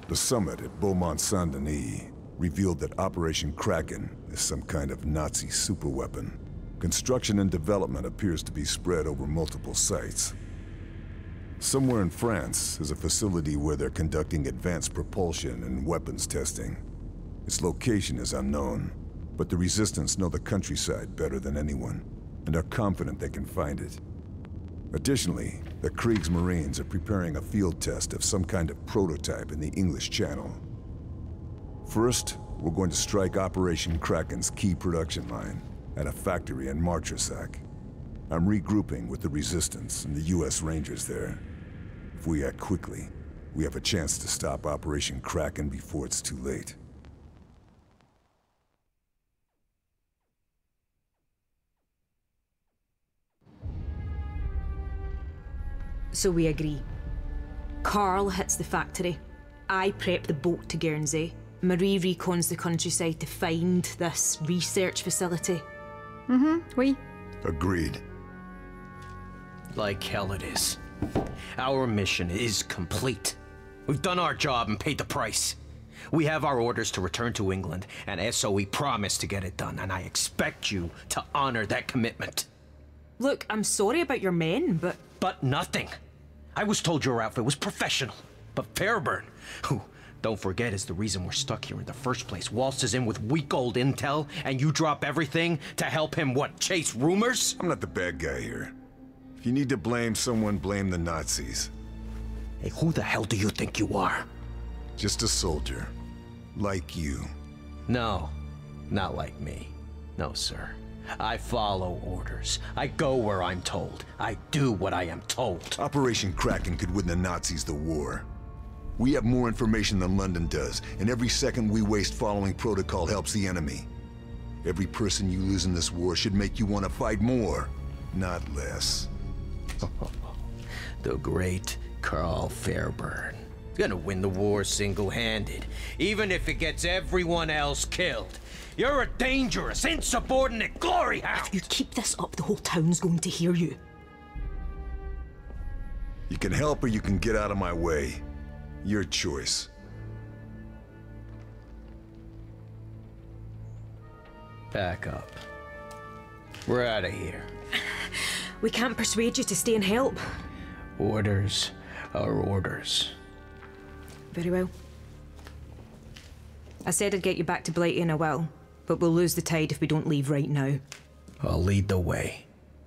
The summit at Beaumont-Saint-Denis revealed that Operation Kraken is some kind of Nazi superweapon. Construction and development appears to be spread over multiple sites. Somewhere in France is a facility where they're conducting advanced propulsion and weapons testing. Its location is unknown, but the Resistance know the countryside better than anyone, and are confident they can find it. Additionally, the Kriegsmarines are preparing a field test of some kind of prototype in the English Channel. First, we're going to strike Operation Kraken's key production line at a factory in Martresac. I'm regrouping with the Resistance and the US Rangers there. If we act quickly, we have a chance to stop Operation Kraken before it's too late. So we agree. Carl hits the factory. I prep the boat to Guernsey. Marie recons the countryside to find this research facility. Oui. Agreed. Like hell it is. Our mission is complete. We've done our job and paid the price. We have our orders to return to England, and SOE promised to get it done, and I expect you to honor that commitment. Look, I'm sorry about your men, but... But nothing. I was told your outfit was professional. But Fairburn, who, don't forget, is the reason we're stuck here in the first place, waltzes in with weak old intel, and you drop everything to help him, what, chase rumors? I'm not the bad guy here. If you need to blame someone, blame the Nazis. Hey, who the hell do you think you are? Just a soldier. Like you. No, not like me. No, sir. I follow orders. I go where I'm told. I do what I am told. Operation Kraken could win the Nazis the war. We have more information than London does, and every second we waste following protocol helps the enemy. Every person you lose in this war should make you want to fight more, not less. The great Carl Fairburn. Gonna win the war single-handed, even if it gets everyone else killed. You're a dangerous, insubordinate glory hound! If you keep this up, the whole town's going to hear you. You can help or you can get out of my way. Your choice. Back up. We're out of here. We can't persuade you to stay and help. Orders are orders. Very well. I said I'd get you back to Blighty and I will, but we'll lose the tide if we don't leave right now. I'll lead the way.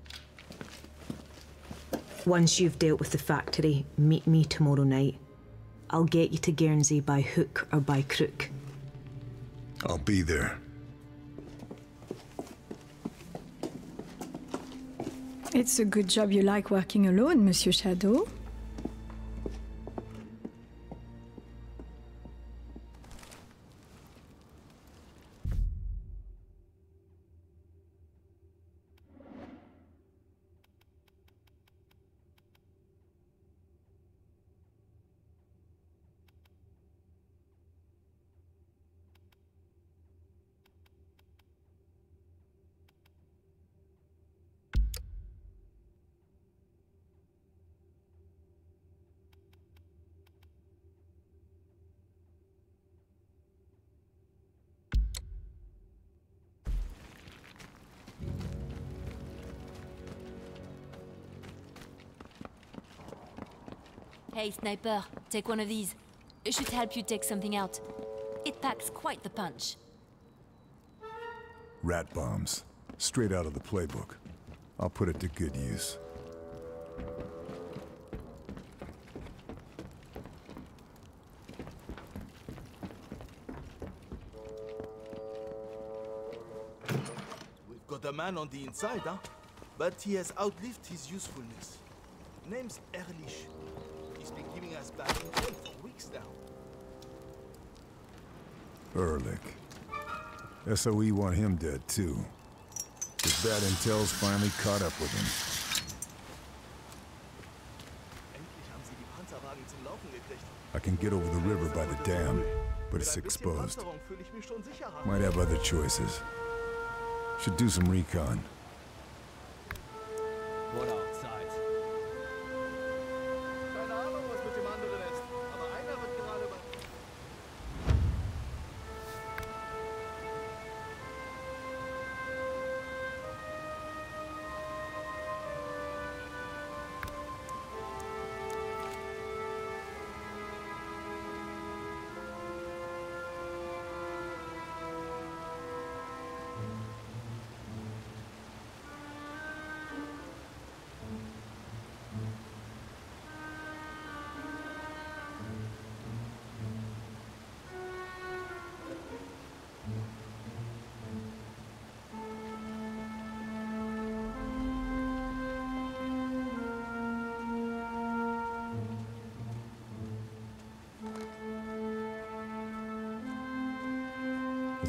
Once you've dealt with the factory, meet me tomorrow night. I'll get you to Guernsey by hook or by crook. I'll be there. It's a good job you like working alone, Monsieur Shadow. Hey, sniper, take one of these. It should help you take something out. It packs quite the punch. Rat bombs. Straight out of the playbook. I'll put it to good use. We've got a man on the inside, huh? But he has outlived his usefulness. Name's Ehrlich. He's been giving us bad intel for weeks now. Ehrlich. SOE want him dead, too. His bad intel's finally caught up with him. I can get over the river by the dam, but it's exposed. Might have other choices. Should do some recon. What outside? Keine Ahnung, was mit dem anderen ist, aber einer wird gerade über...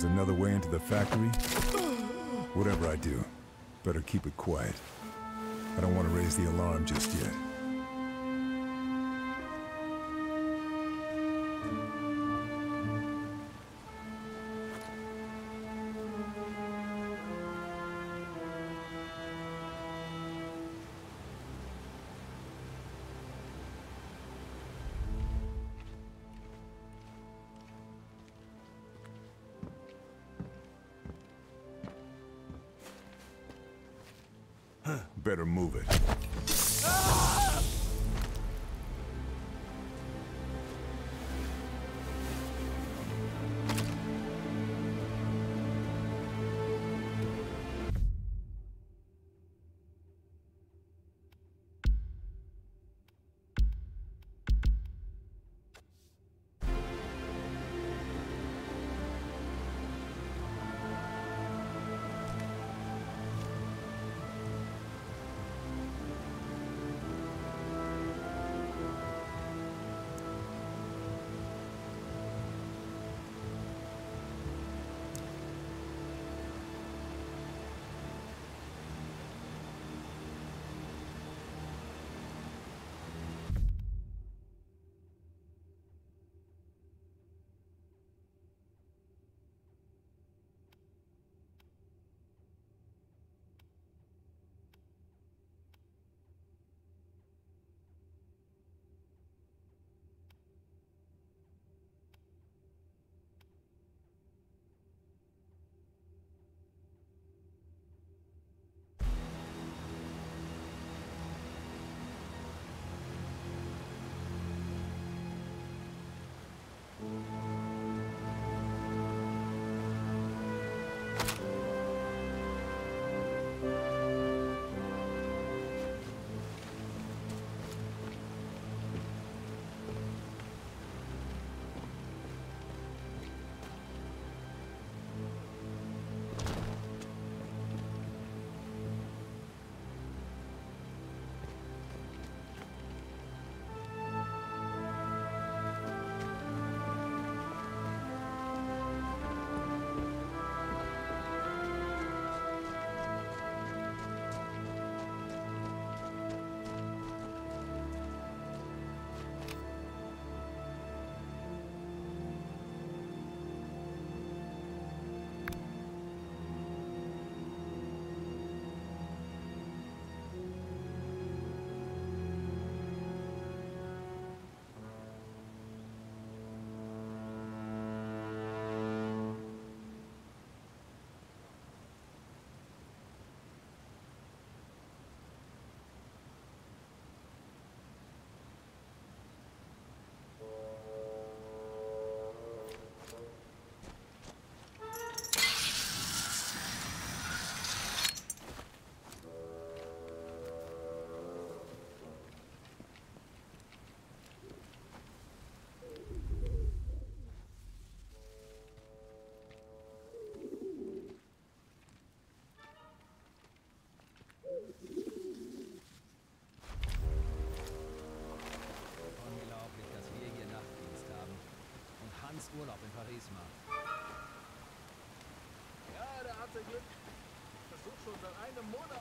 there's another way into the factory? Whatever I do, better keep it quiet. I don't want to raise the alarm just yet. Better move it. Urlaub in Paris macht. Ja, der hatte Glück. Versuch schon seit einem Monat.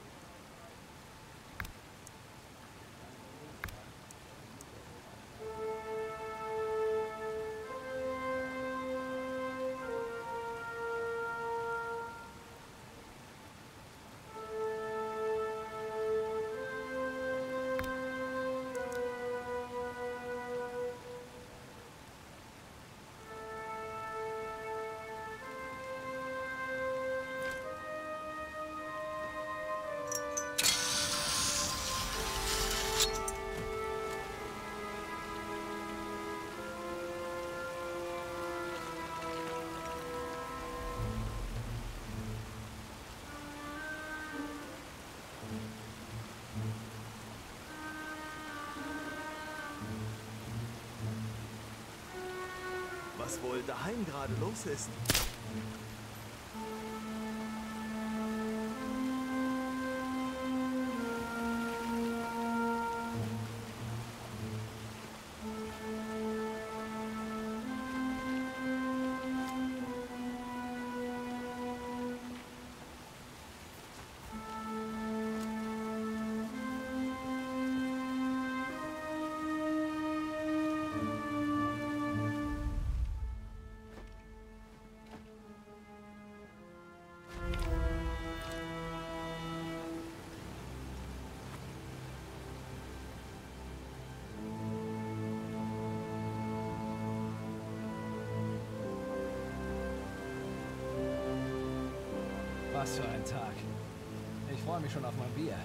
Was wohl daheim gerade los ist? Was für ein Tag. Ich freue mich schon auf mein Bier.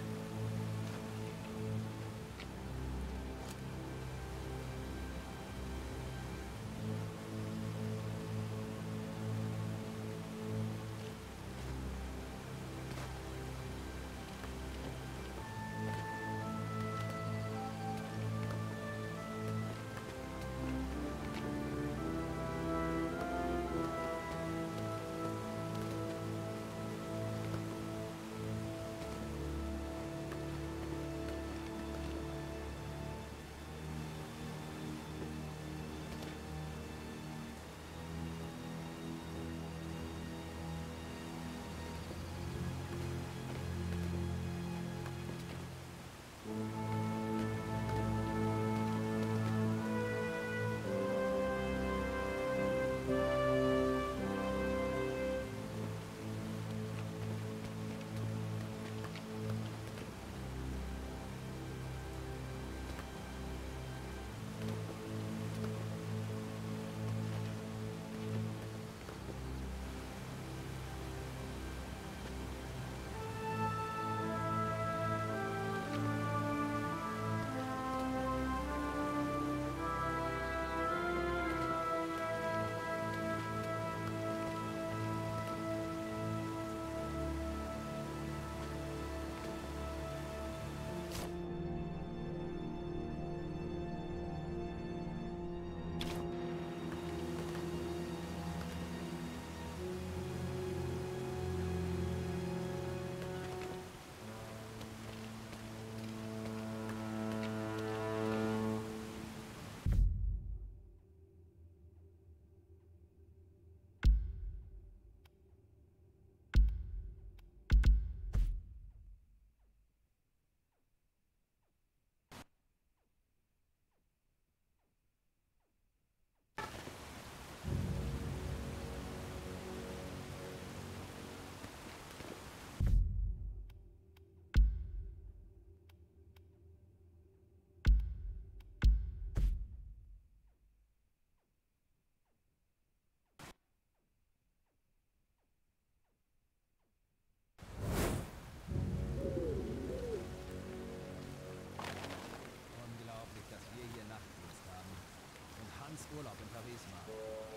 Urlaub in Paris machen.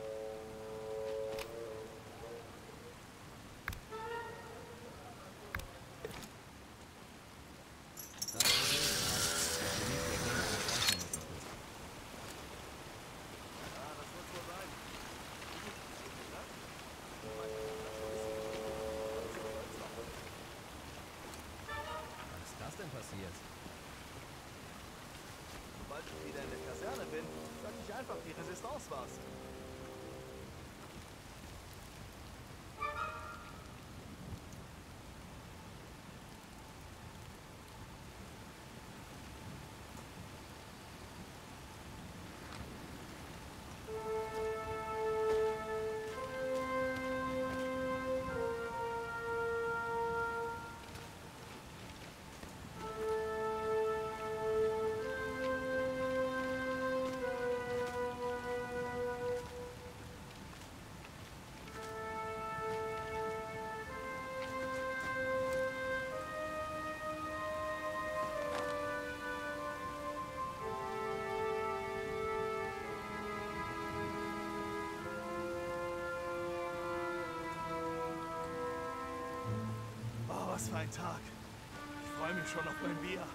Was ist das denn passiert? Sobald ich wieder in der Kaserne bin, sag ich einfach, die Resistance war's. Was für ein Tag. Ich freue mich schon auf mein Bier.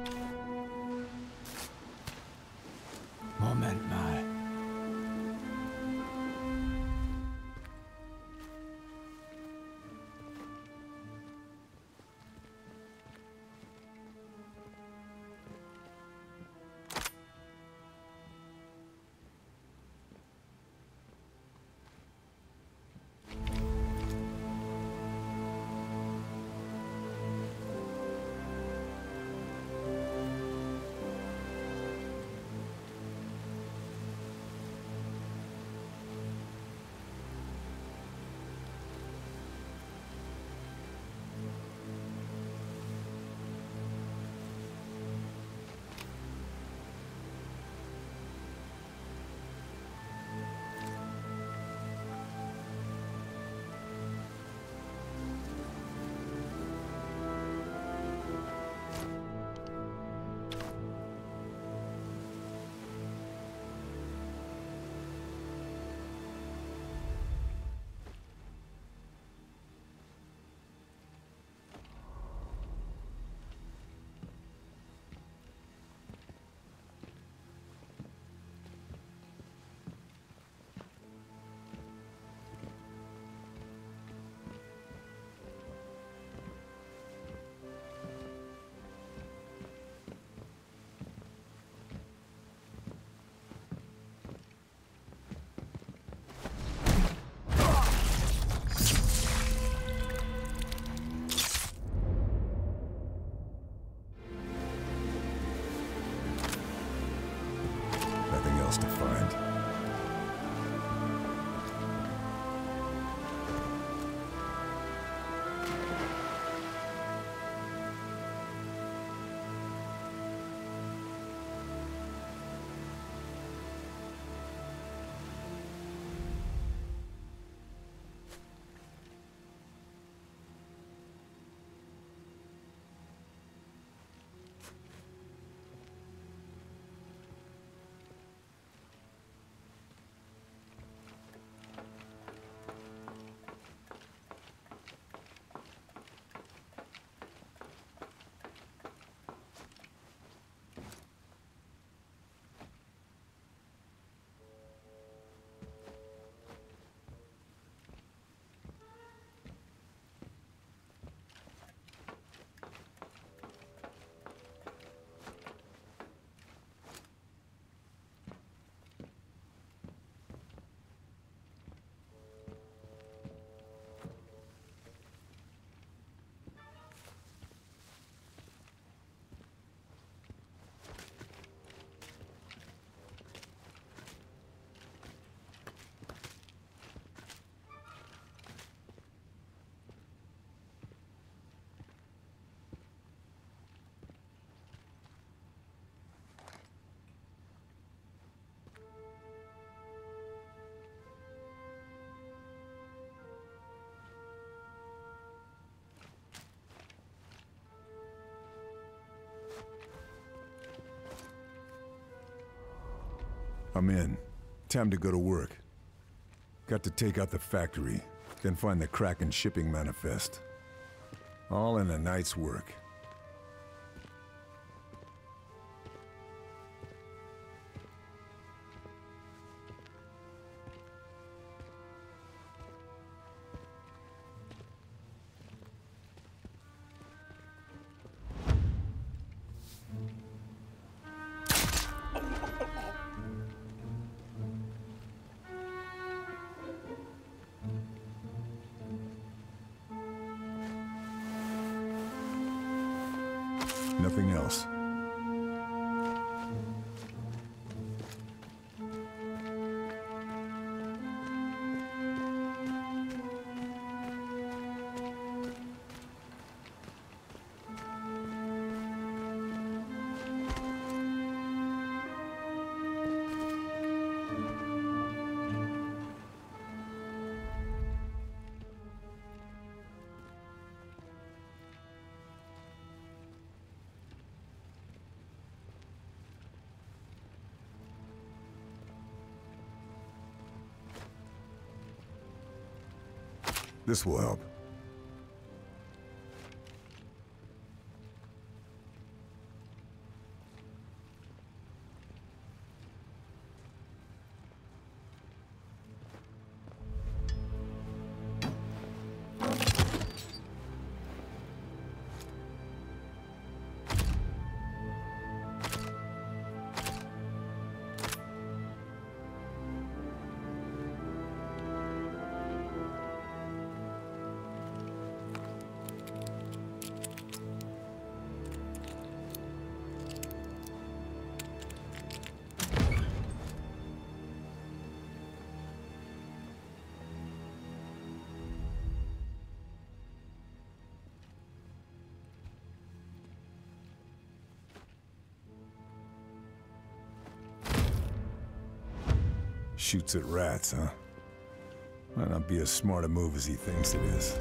Moment mal. I'm in. Time to go to work. Got to take out the factory, then find the Kraken shipping manifest. All in a night's work. Nothing else. This will help. Shoots at rats, huh? Might not be as smart a move as he thinks it is.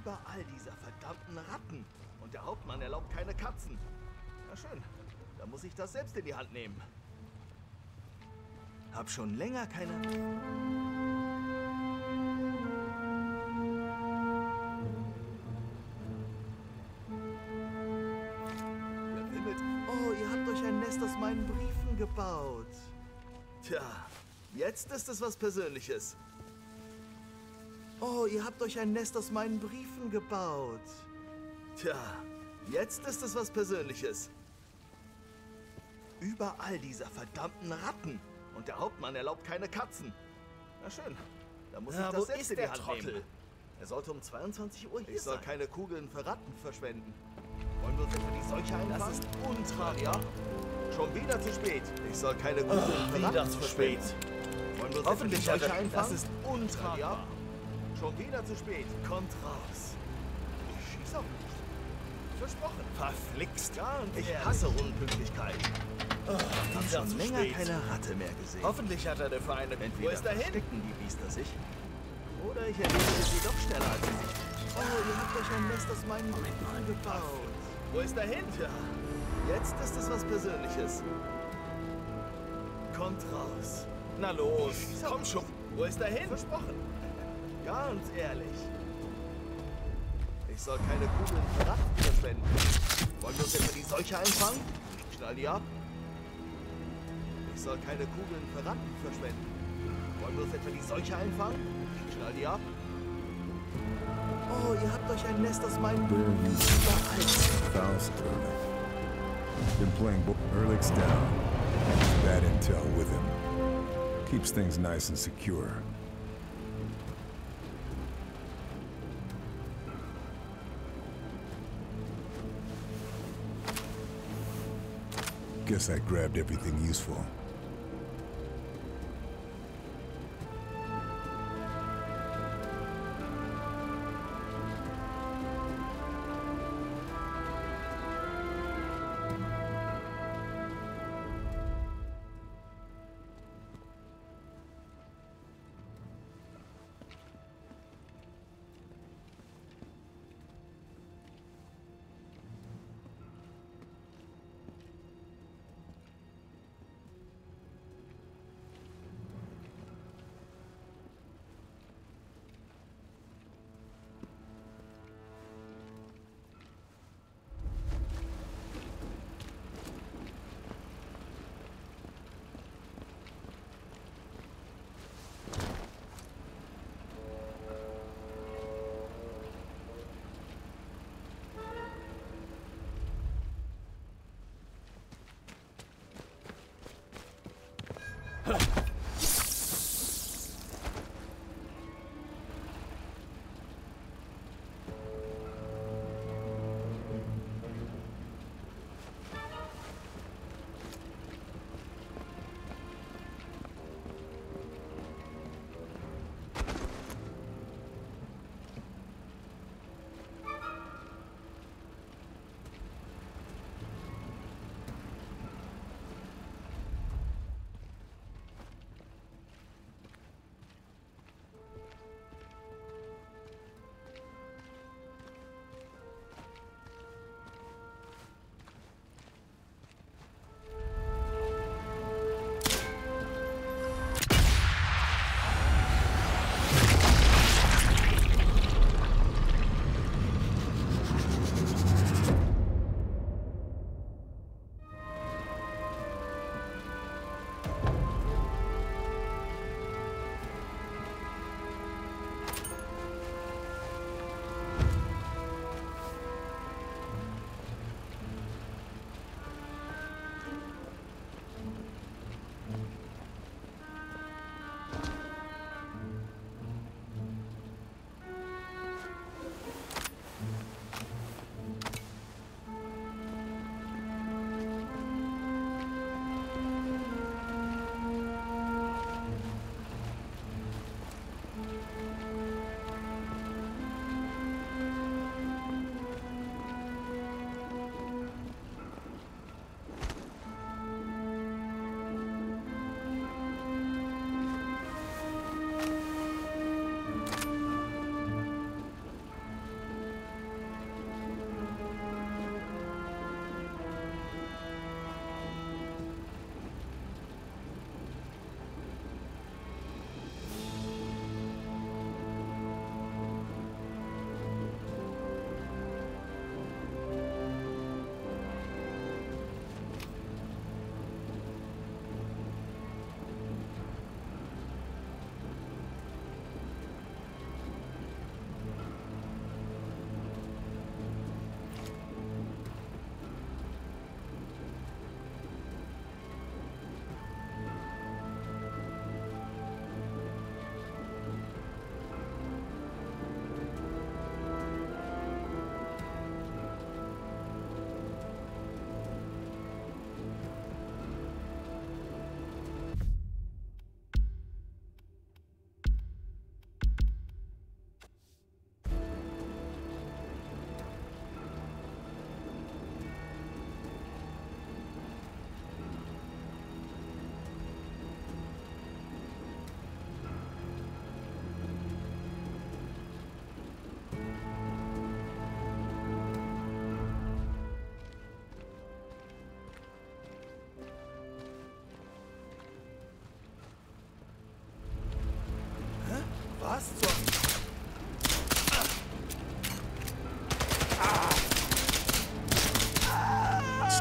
Überall diese verdammten Ratten. Und der Hauptmann erlaubt keine Katzen. Na schön, dann muss ich das selbst in die Hand nehmen. Hab schon länger keine... Oh, ihr habt euch ein Nest aus meinen Briefen gebaut. Tja, jetzt ist es was Persönliches. Oh, ihr habt euch ein Nest aus meinen Briefen gebaut. Tja, jetzt ist es was Persönliches. Überall diese verdammten Ratten. Und der Hauptmann erlaubt keine Katzen. Na schön, dann muss ich das selbst in die Hand nehmen. Er sollte um 22 Uhr hier sein. Ich soll keine Kugeln für Ratten verschwenden. Wollen wir uns etwa die Seuche einfangen? Das ist untragbar. Ja? Schon wieder zu spät. Ich soll keine Kugeln für Ratten verschwenden. Wollen wir uns etwa die Seuche einfangen? Das ist untragbar. Ja? Schon wieder zu spät. Kommt raus. Ich schieß auch nicht. Versprochen. Verflixt. Ja, und ich hasse Unpünktlichkeit. Ich hab schon länger keine Ratte mehr gesehen. Hoffentlich hat er eine Feinde. Entweder verstecken die Biester sich, oder ich erledige sie doch schneller als sie sich. Oh, ihr habt euch ein Nest aus meinen Briefen gebaut. Wo ist er hin? Tja, jetzt ist es was Persönliches. Kommt raus. Na los, komm schon. Wo ist er hin? Versprochen. Ganz ehrlich. Ich soll keine Kugeln für Ratten verschwenden. Wollen wir uns etwa die Seuche einfangen? Schnall die ab. Ich soll keine Kugeln für Ratten verschwenden. Wollen wir uns etwa die Seuche einfangen? Schnall die ab. Oh, ihr habt euch ein Nest aus meinen Briefen überall. Faust Ehrlich. Been playing Ehrlich's down. Bad intel with him. Keeps things nice and secure. Guess I grabbed everything useful.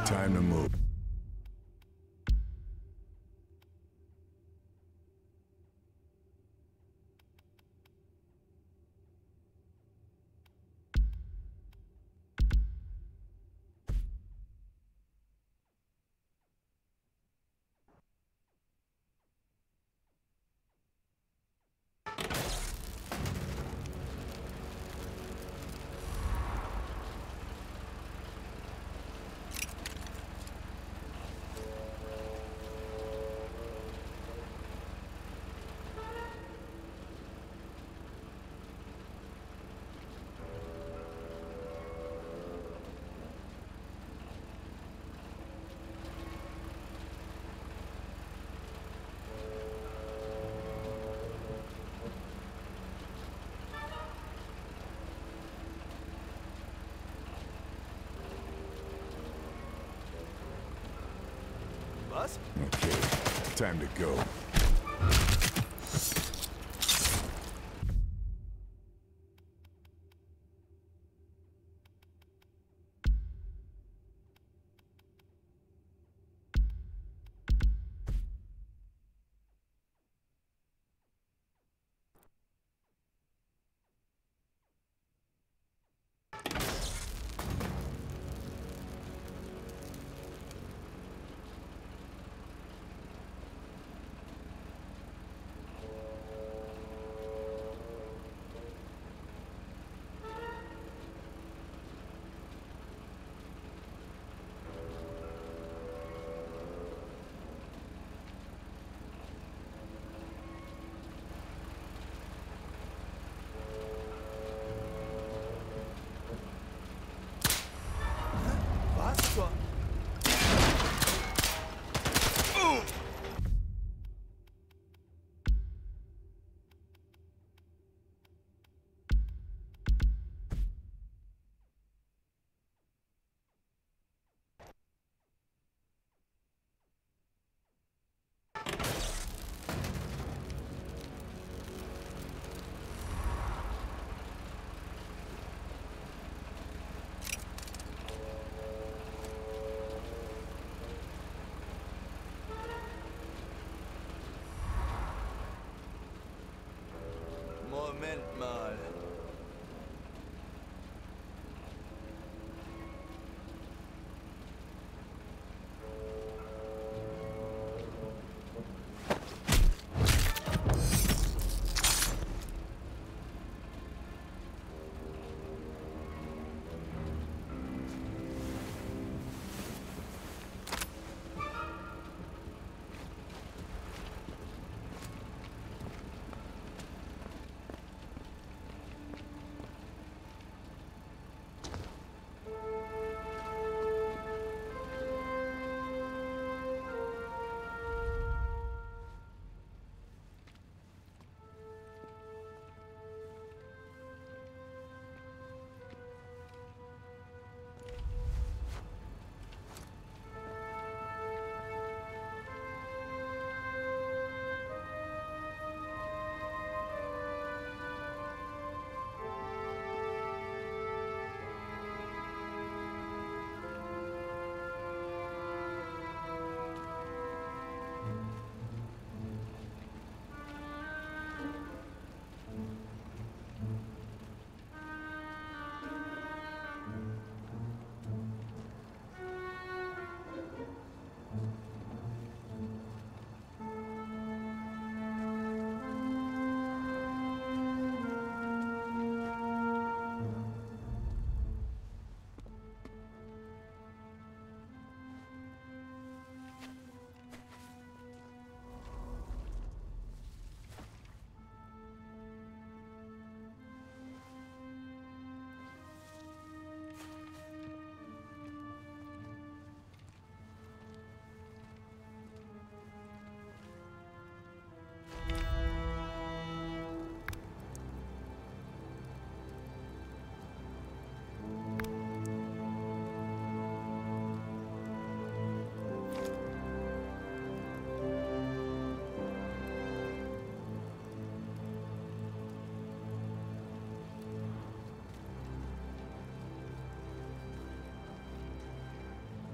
Time to move. Was? Okay, time to go. Was zur... Moment mal.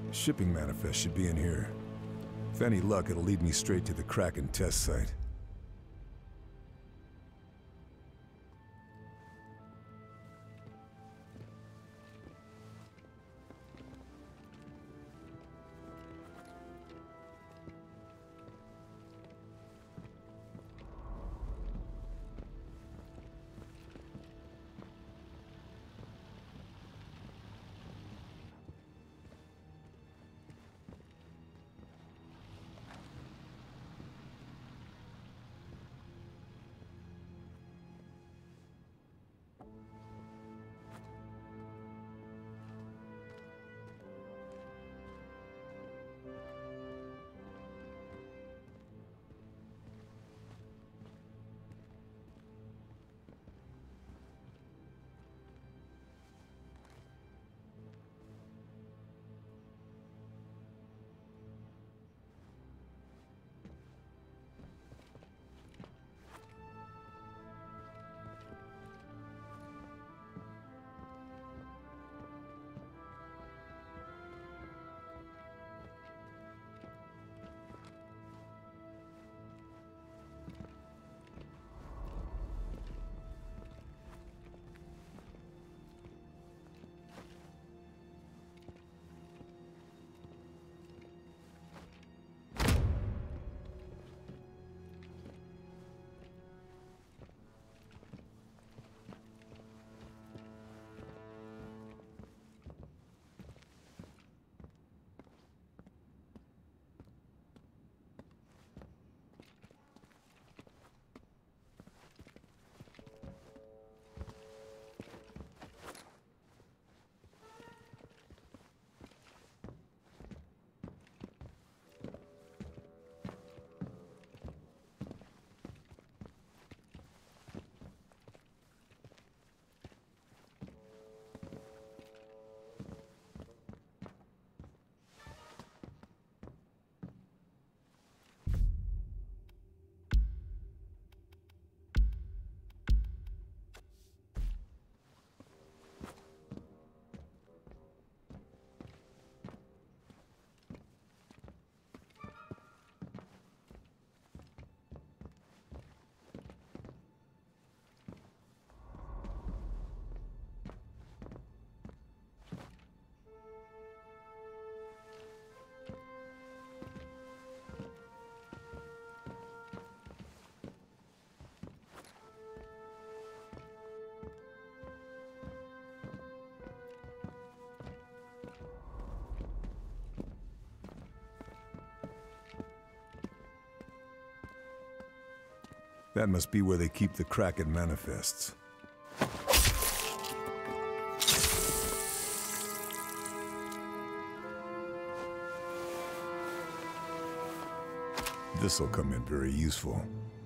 Shipping manifest should be in here. With any luck, it'll lead me straight to the Kraken test site. That must be where they keep the Kraken manifests. This'll come in very useful.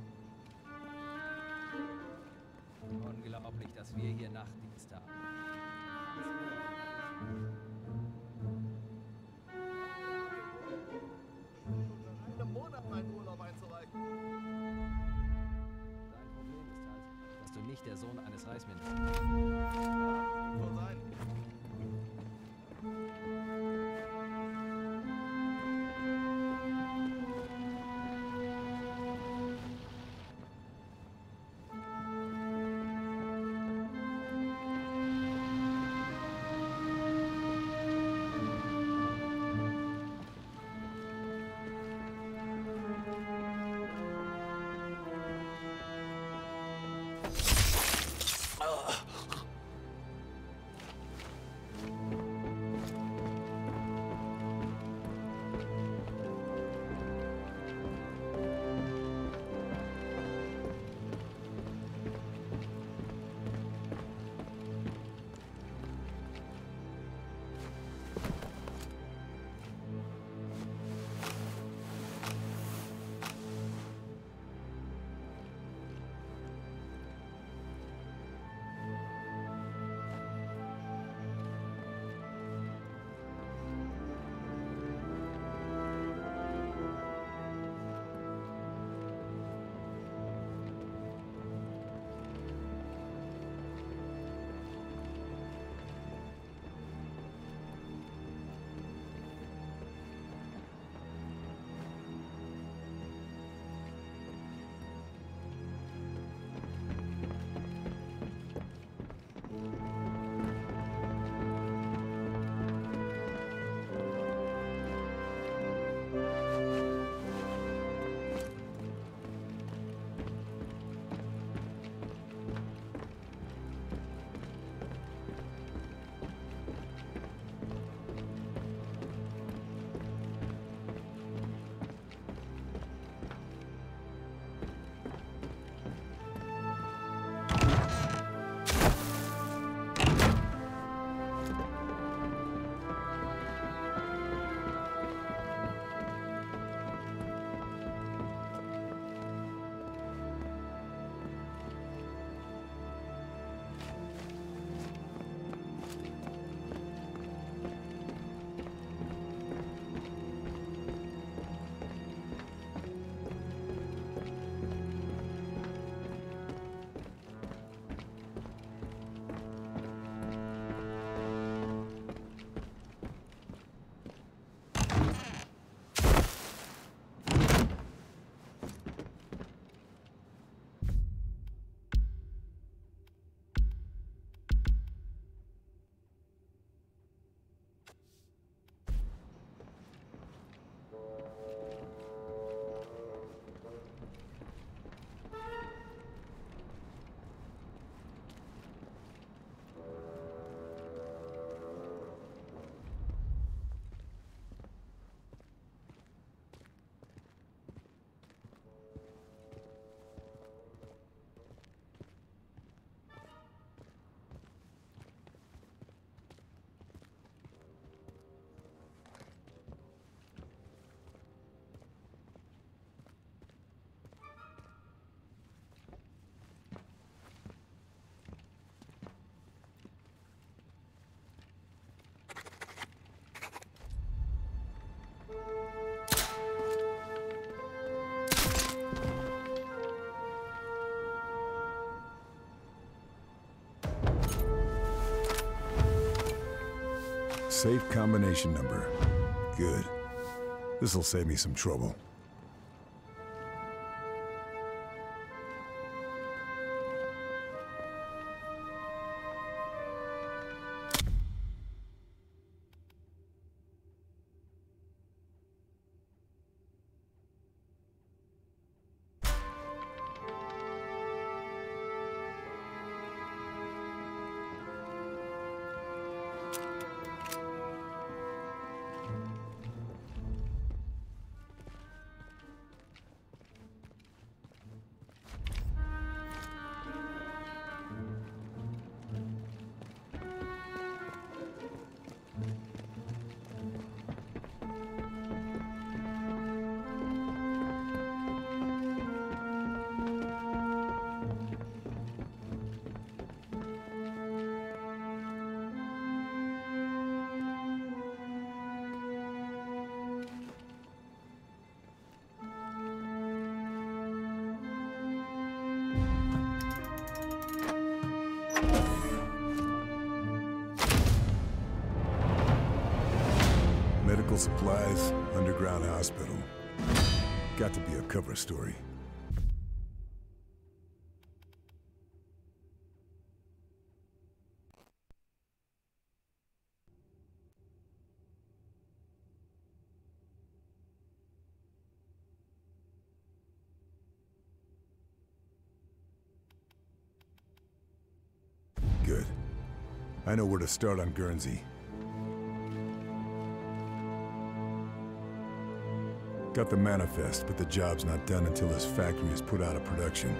Unglaublich, dass wir hier Nachtdienst haben. Einen Monat meinen Urlaub einzureichen. Dein Problem ist halt, dass du nicht der Sohn eines Reisministers Ja, soll sein. Safe combination number. Good. This'll save me some trouble. Medical supplies, underground hospital. Got to be a cover story. Good. I know where to start on Guernsey. Got the manifest, but the job's not done until this factory is put out of production.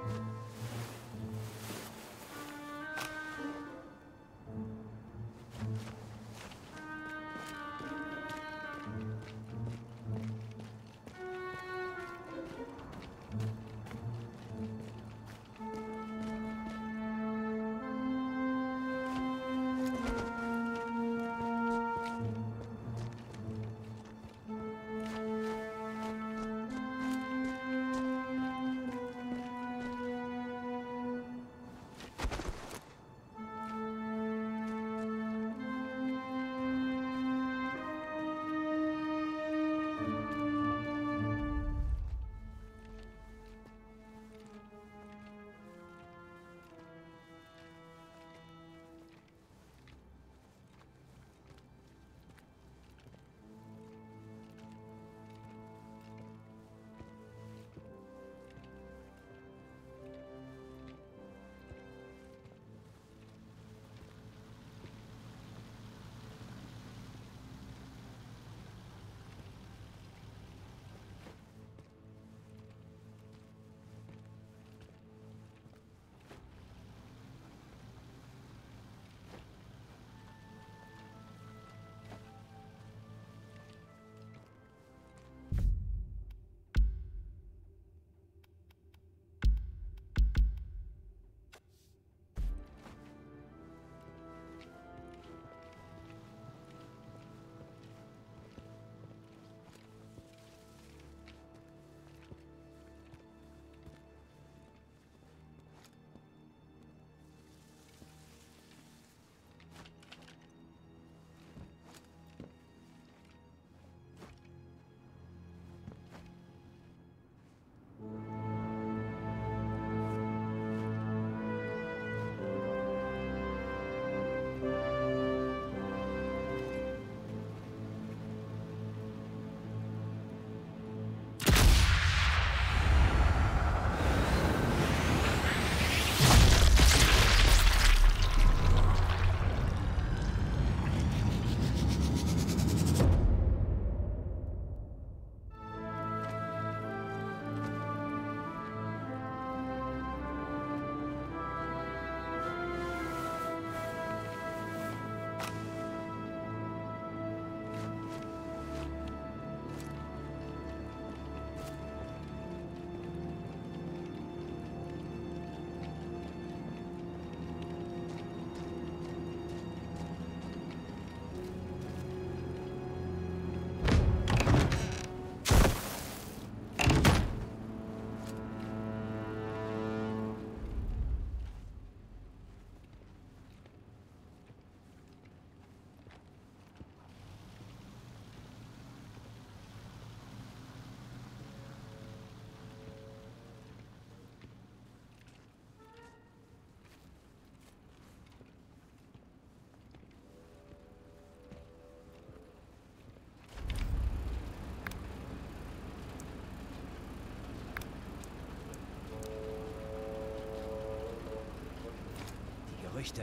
Gerüchte.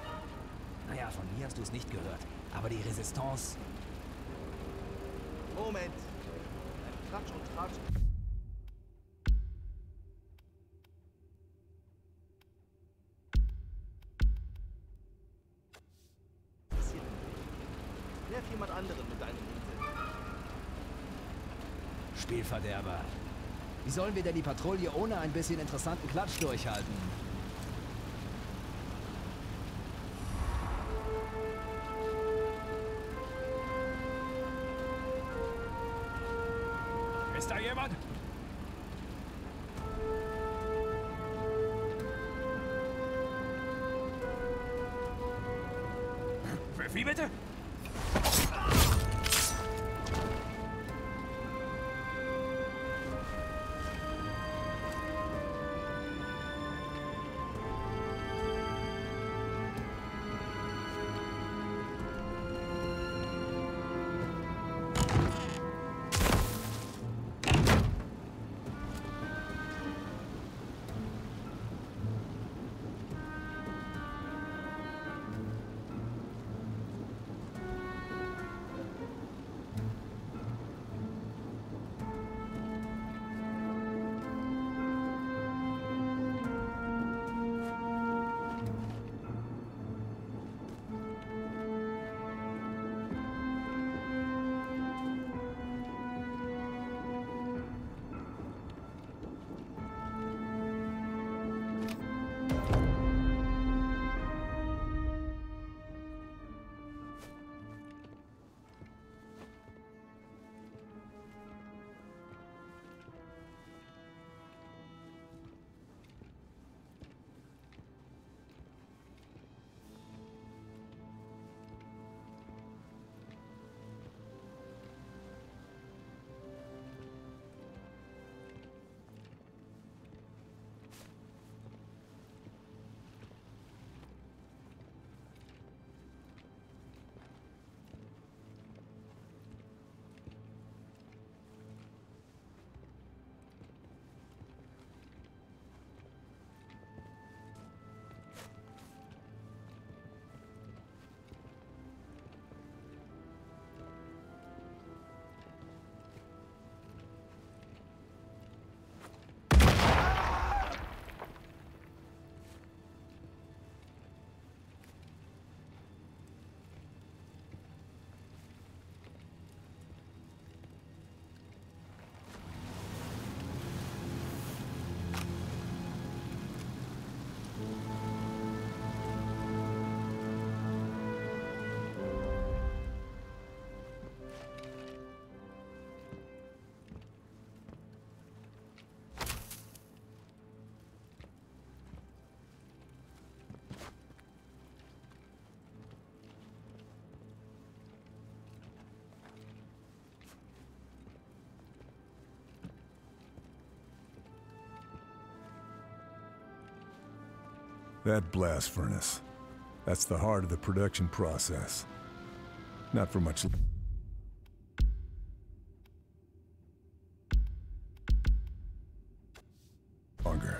Naja, von mir hast du es nicht gehört. Aber die Resistance... Moment. Ein Klatsch und Tratsch. Nerv jemand anderen mit deinem Unsinn. Spielverderber. Wie sollen wir denn die Patrouille ohne ein bisschen interessanten Klatsch durchhalten? Ist da jemand? Wie bitte? That blast furnace. That's the heart of the production process. Not for much longer.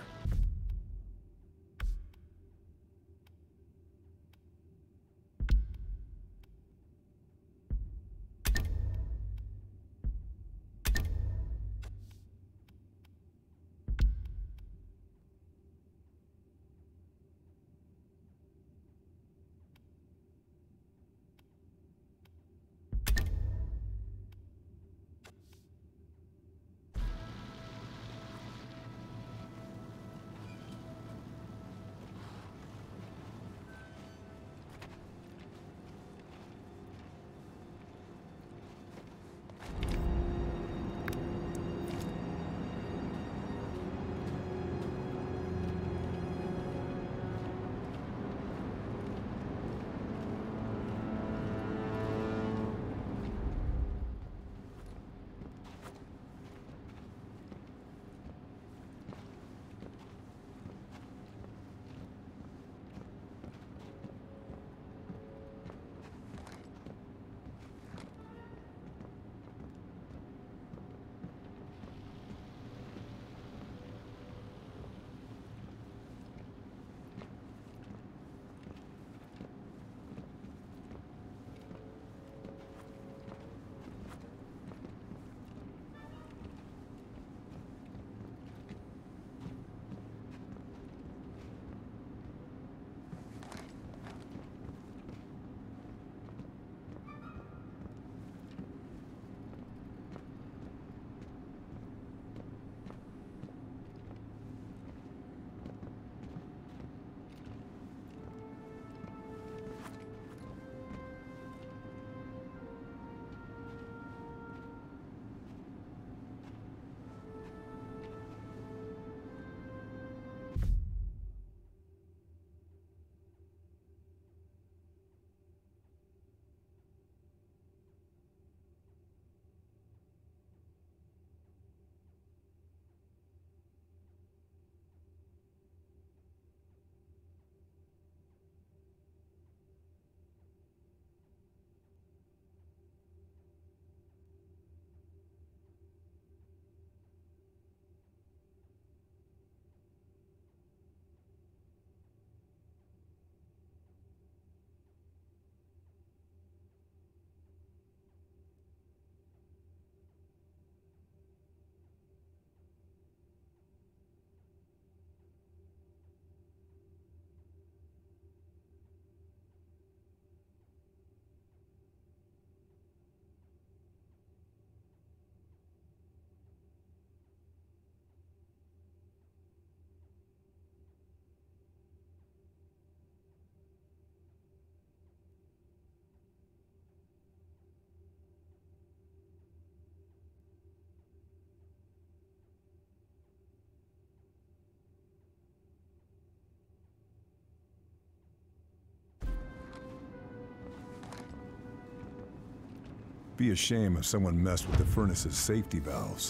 Be a shame if someone messed with the furnace's safety valves.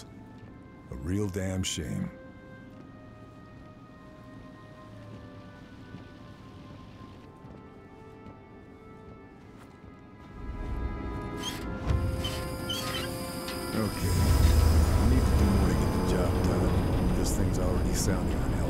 A real damn shame. Okay. I need to do more to get the job done. This thing's already sounding unhealthy.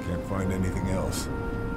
Can't find anything else.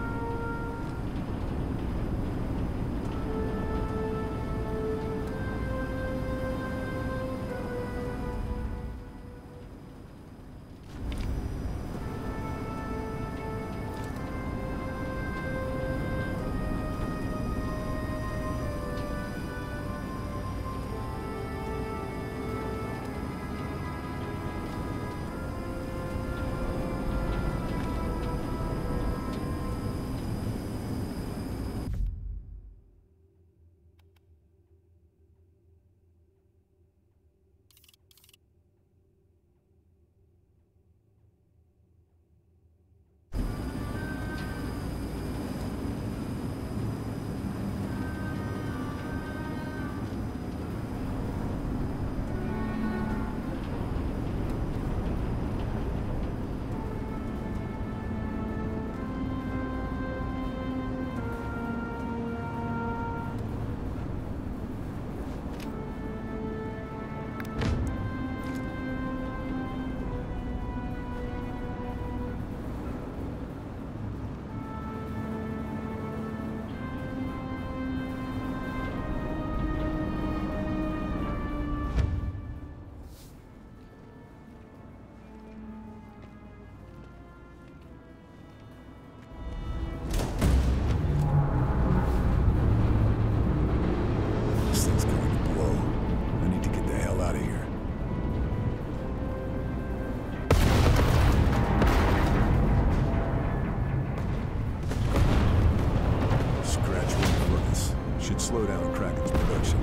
Slow down Kraken's production.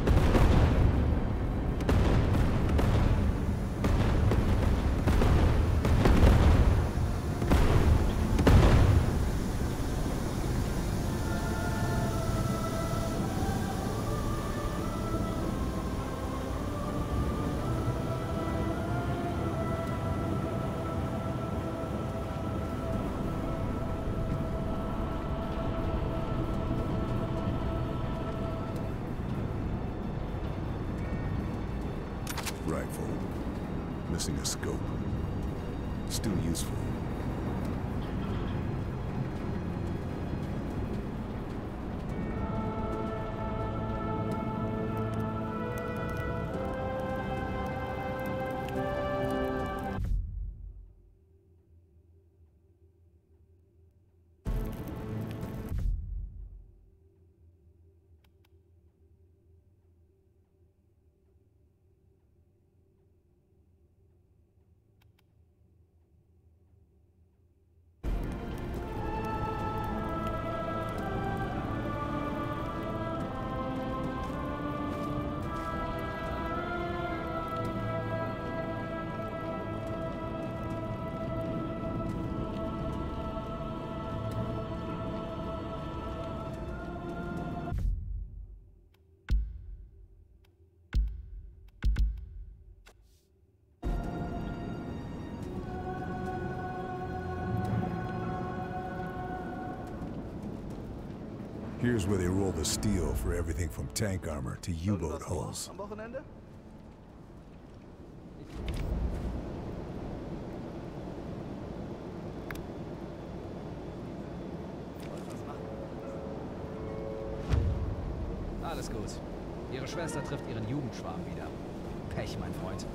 Rifle. Missing a scope. Still useful. Here's where they roll the steel for everything from tank armor to U-boat hulls. Am Wochenende? Alles gut. Ihre Schwester trifft ihren Jugendschwarm wieder. Pech, mein Freund.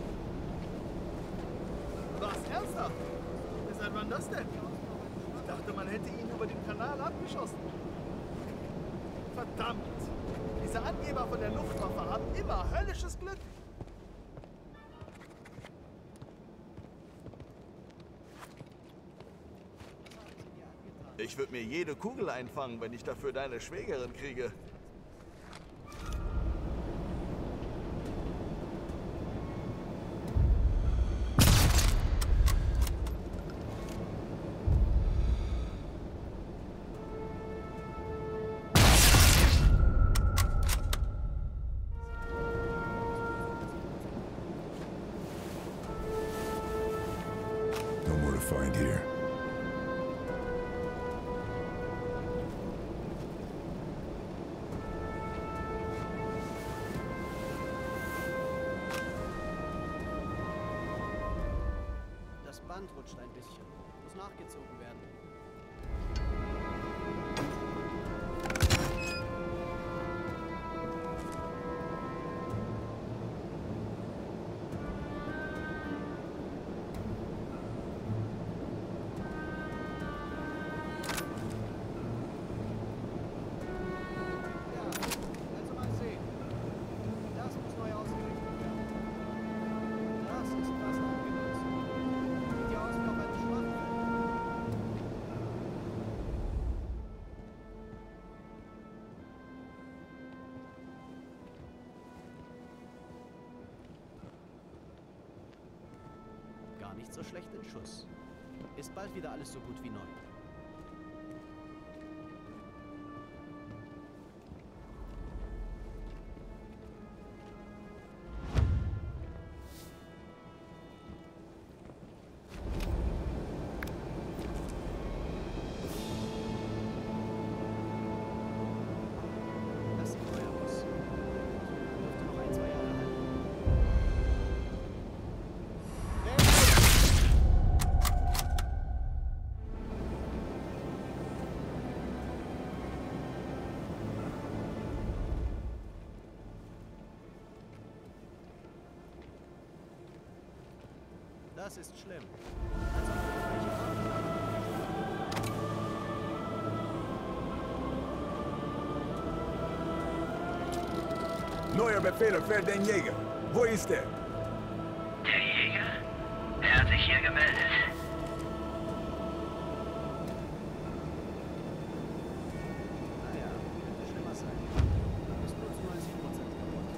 Was? Ernsthaft? Seit wann das denn? Ich dachte, man hätte ihn über den Kanal abgeschossen. Verdammt! Diese Angeber von der Luftwaffe haben immer höllisches Glück. Ich würde mir jede Kugel einfangen, wenn ich dafür deine Schwägerin kriege. No more to find here. Das Band rutscht ein bisschen. Muss nachgezogen werden. nicht so schlecht in Schuss. Ist bald wieder alles so gut wie neu. Das sieht teuer aus. Dürfte noch ein, 2 Jahre halten. Das ist schlimm. Als ob wir welche haben. Neuer Befehl für den Jäger. Wo ist er? Der Jäger? Er hat sich hier gemeldet. Naja, könnte schlimmer sein. Ist nur zu 90% kaputt.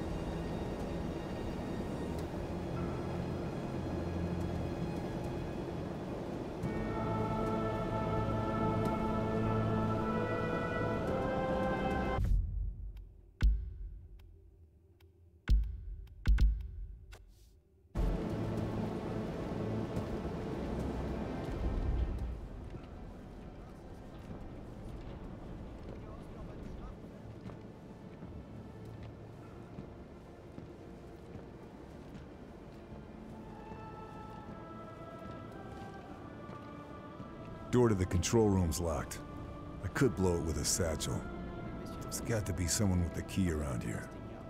Door to the control room's locked. I could blow it with a satchel. There's got to be someone with the key around here.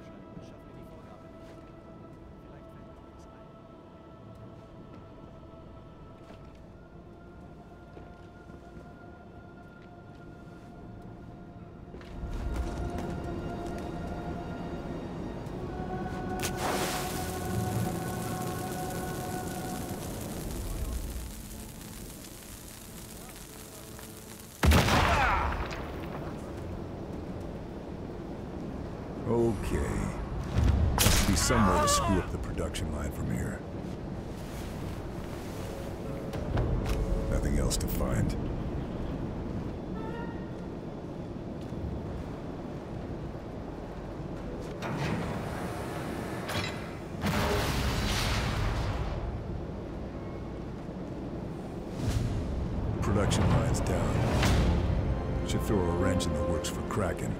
Okay. Must be somewhere to screw up the production line from here. Nothing else to find. Production line's down. Should throw a wrench in the works for Kraken.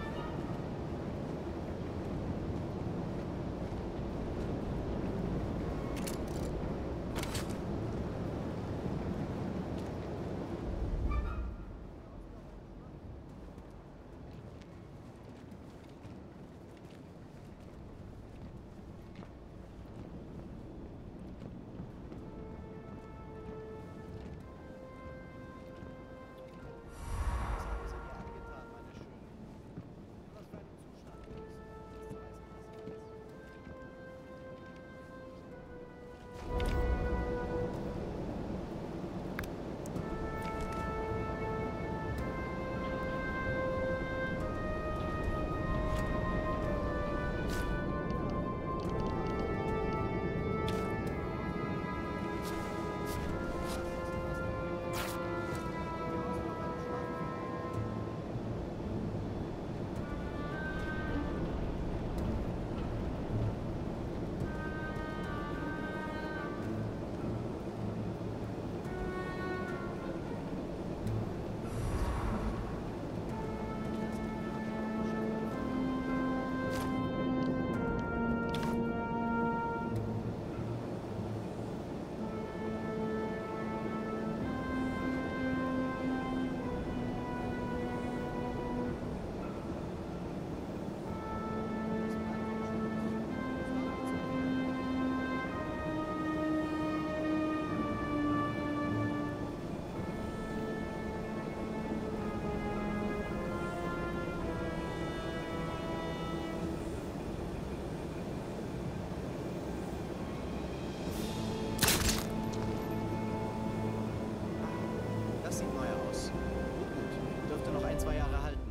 Das sieht neu aus. Gut. Dürfte noch ein, 2 Jahre halten.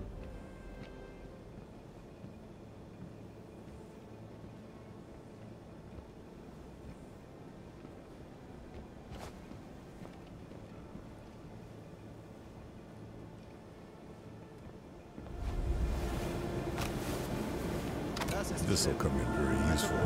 This'll come in very useful.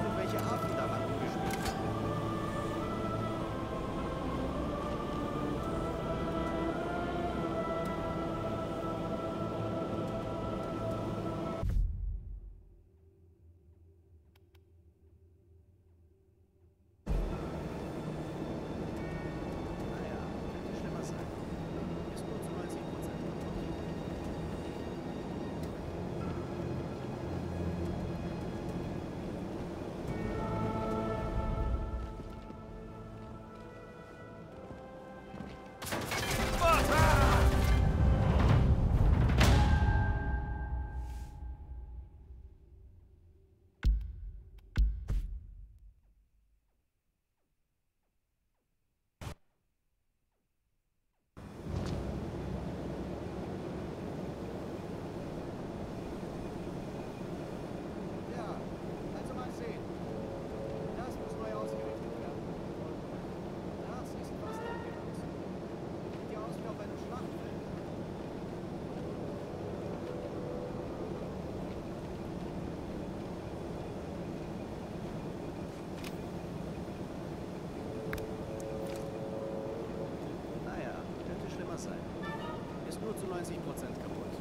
Ist nur zu 90% kaputt.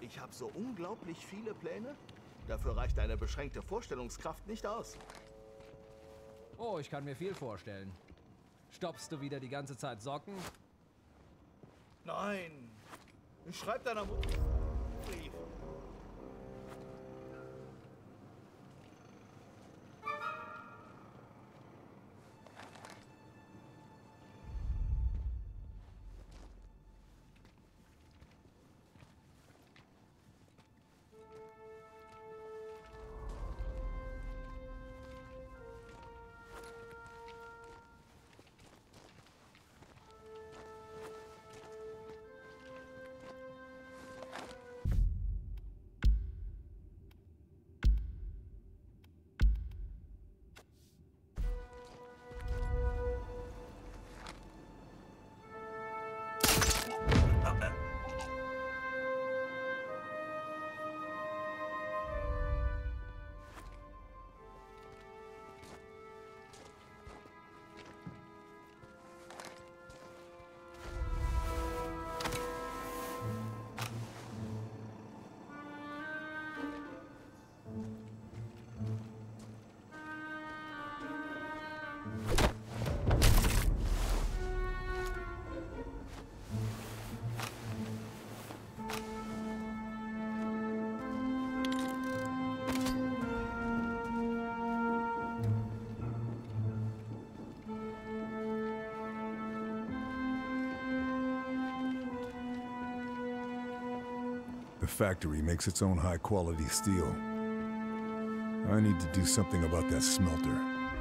Ich habe so unglaublich viele Pläne. Dafür reicht eine beschränkte Vorstellungskraft nicht aus. Oh, ich kann mir viel vorstellen. Stopfst du wieder die ganze Zeit Socken? Nein. Ich schreib deiner Mutter Brief. The factory makes its own high-quality steel. I need to do something about that smelter.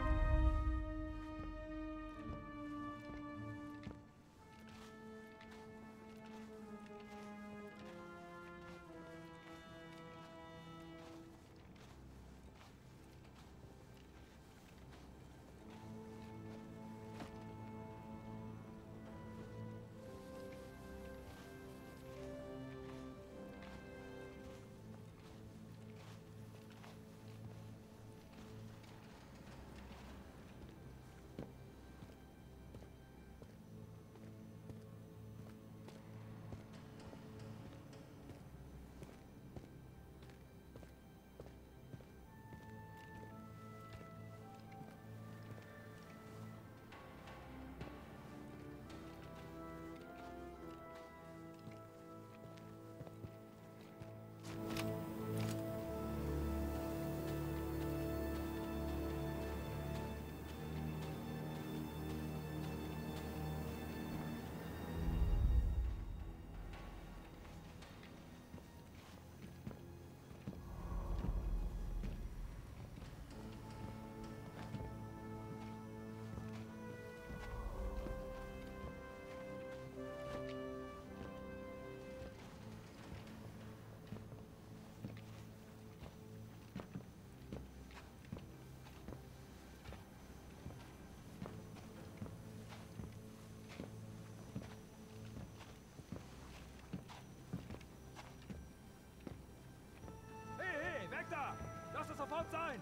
Lass es sofort sein!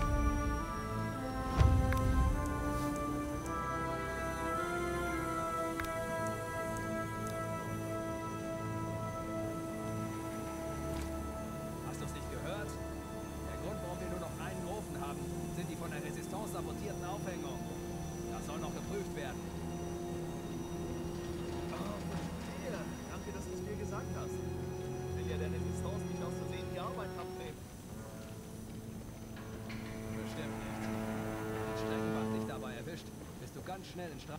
Hast du es nicht gehört? Der Grund, warum wir nur noch einen Ofen haben, sind die von der Resistance sabotierten Aufhängungen. Das soll noch geprüft werden. Oh, verstehe. Danke, dass du es mir gesagt hast. Ich will ja der Resistance nicht aus Versehen die Arbeit abnehmen. Bestimmt nicht. Wenn die Streckenwacht dich dabei erwischt, bist du ganz schnell in Straf...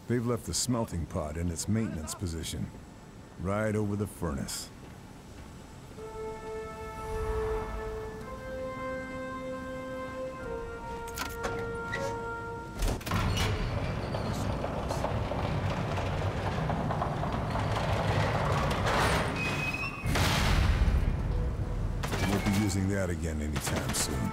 They've left the smelting pot in its maintenance position, right over the furnace. Won't be using that again anytime soon.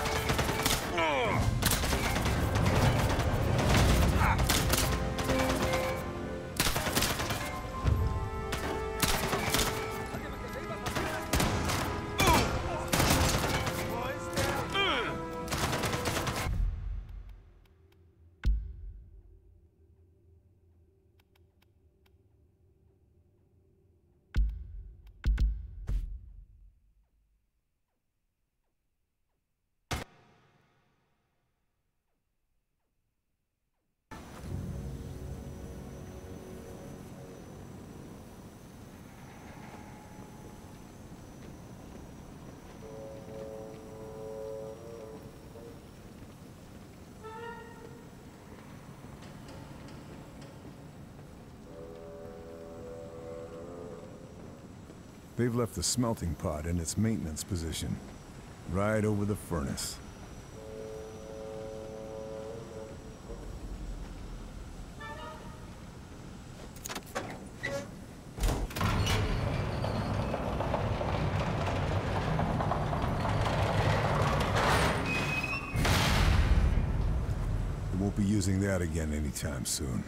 They've left the smelting pot in its maintenance position, right over the furnace. They won't be using that again anytime soon.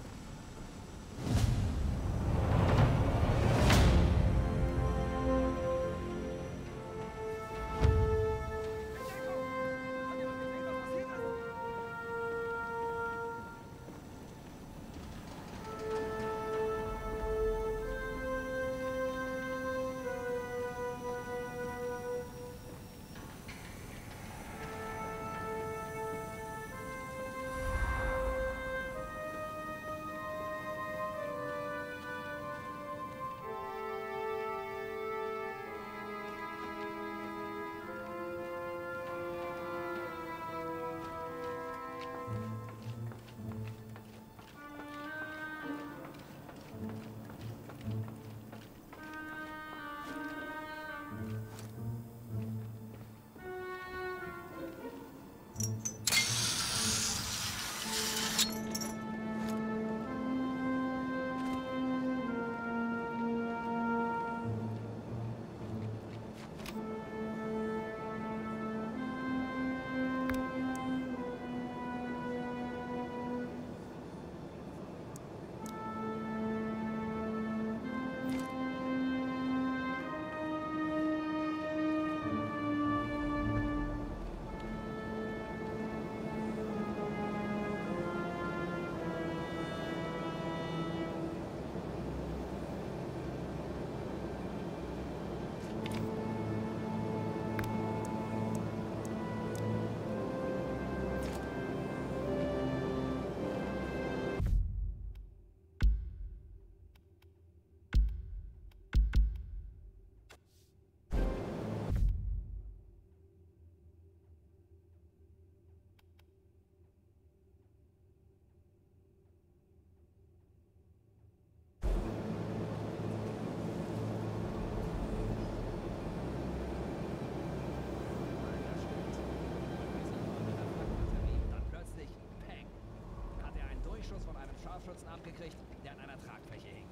Scharfschützen abgekriegt, der an einer Tragfläche hing.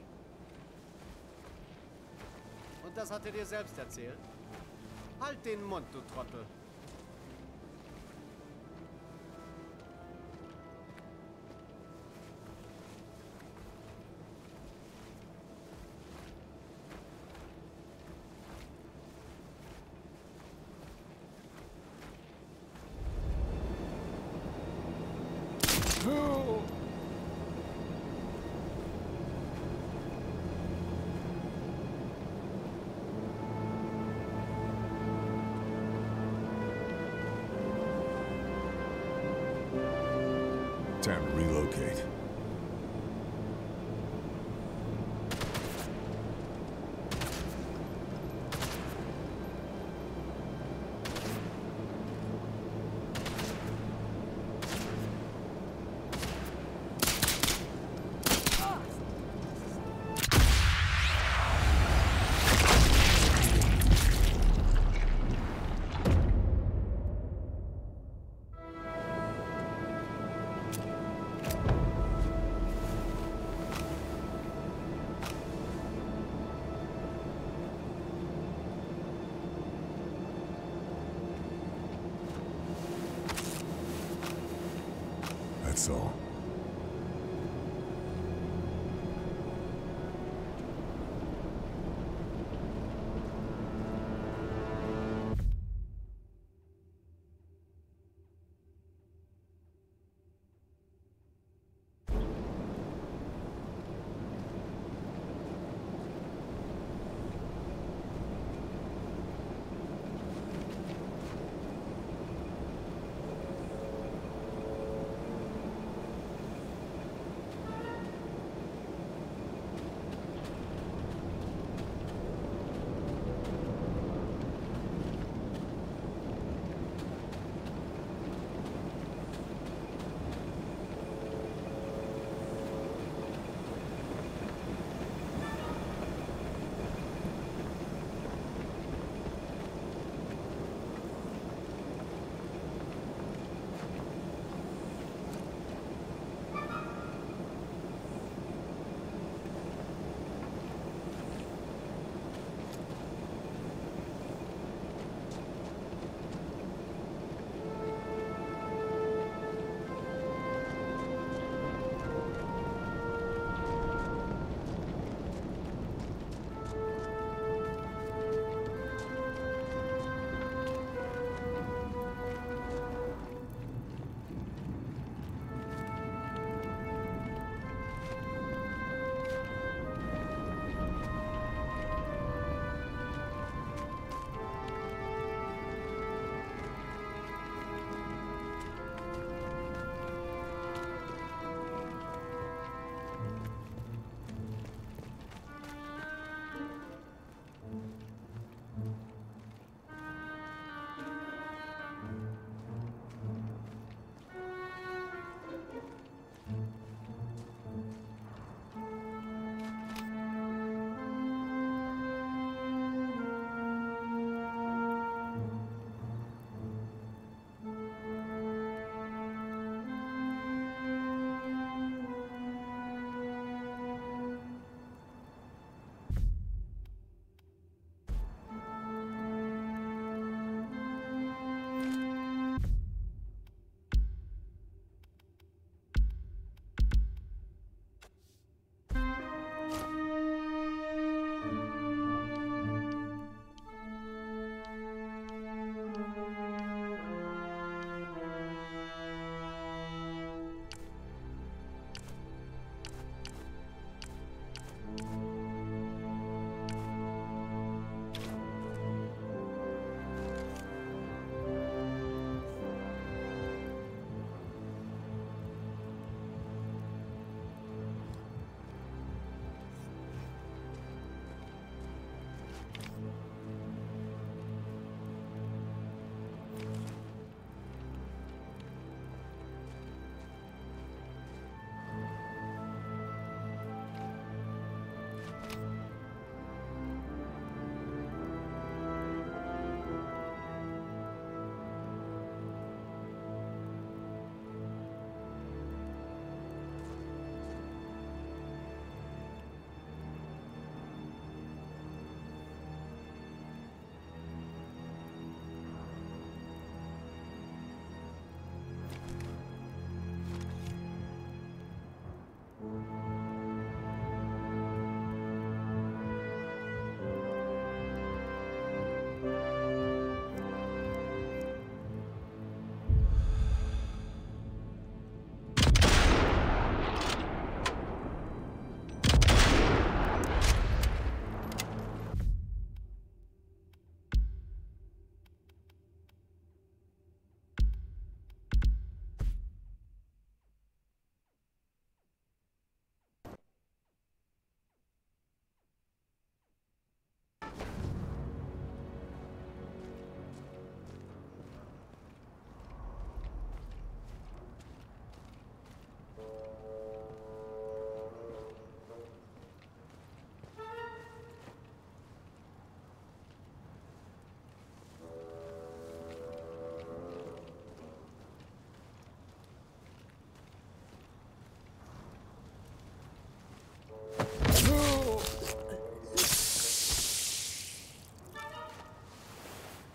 Und das hat er dir selbst erzählt? Halt den Mund, du Trottel. Time to relocate. that's all.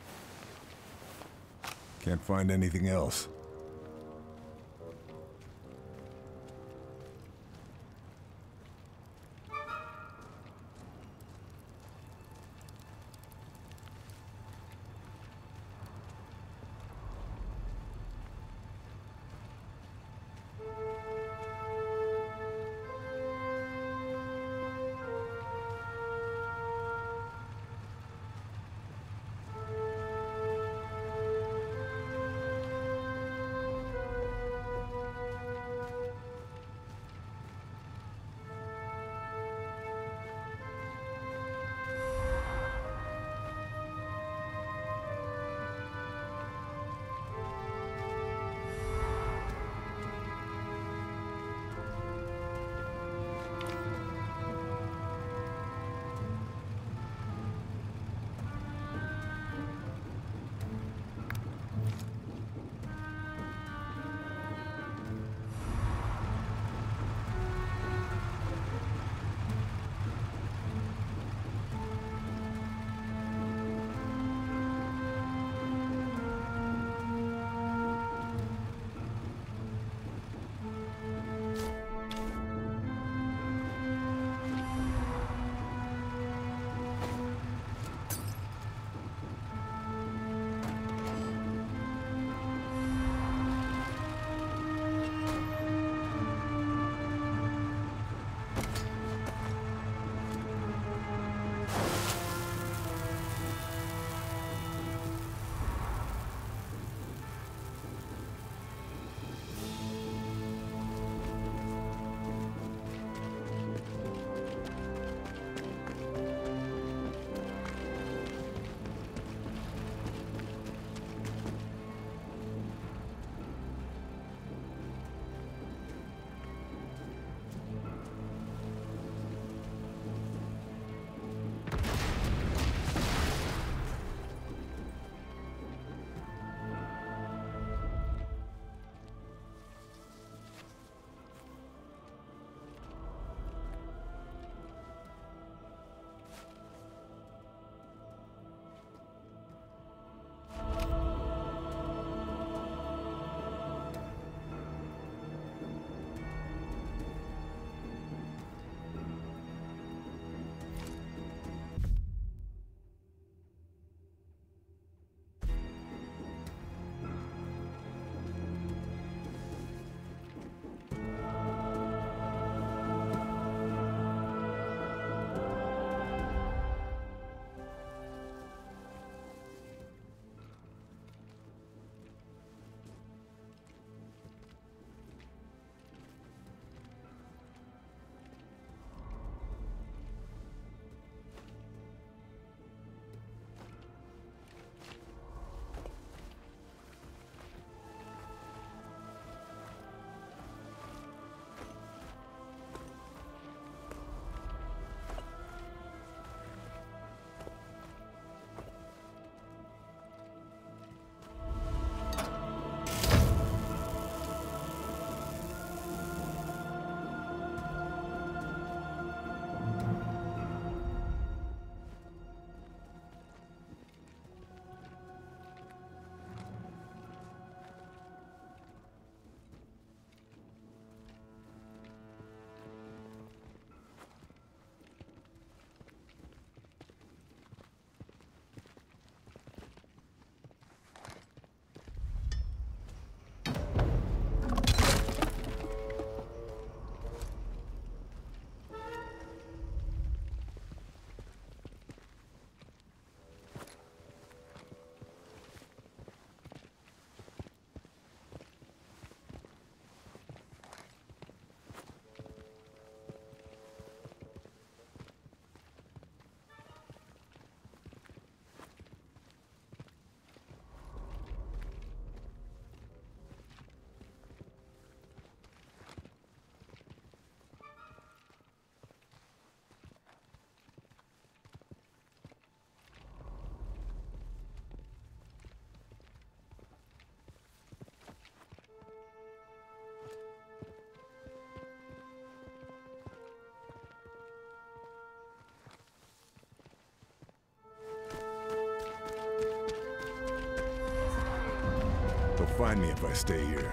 Can't find anything else. find me if I stay here.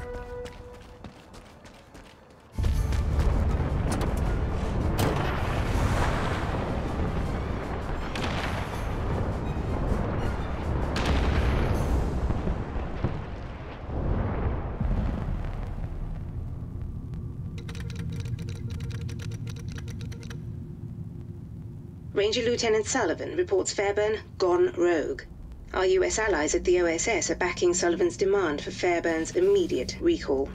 Ranger Lieutenant Sullivan reports Fairburn gone rogue. Our US allies at the OSS are backing Sullivan's demand for Fairburn's immediate recall.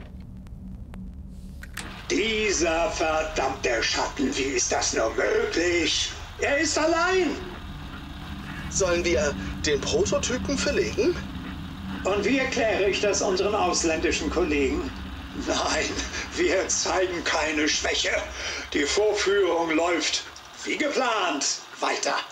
Dieser verdammte Schatten, wie ist das nur möglich? Er ist allein! Sollen wir den Prototypen verlegen? Und wie erkläre ich das unseren ausländischen Kollegen? Nein, wir zeigen keine Schwäche. Die Vorführung läuft wie geplant weiter.